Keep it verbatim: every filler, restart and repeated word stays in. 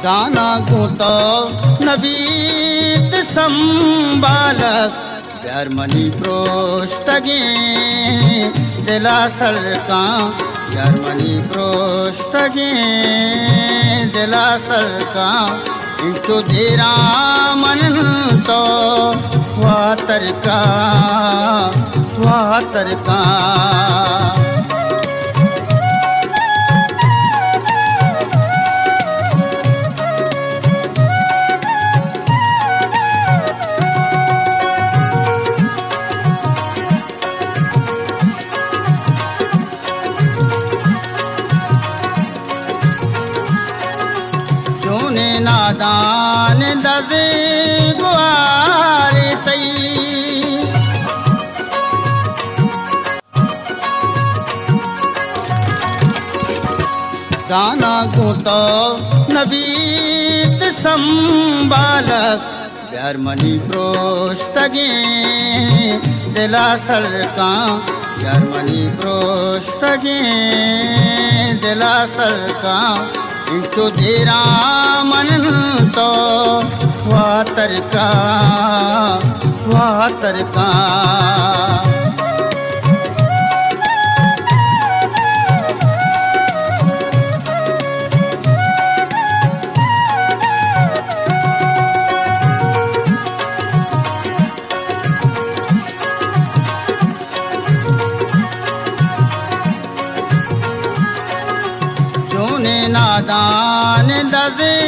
जाना गुतो नबीत संबालक प्यार मनी प्रोस्तगे दिला सरका प्यार मनी प्रोस्तगे दिला सरका इंचो देरा मन तो वातर का वातर का नादान दजे गुआरे तई जाना गुतो नबीत संबालक प्यार मनी प्रोस्तगे दिला सरका प्यार मनी प्रोस्तगे दिला सरका इंचो देरा मन तो वातर का वातर का नादान दजे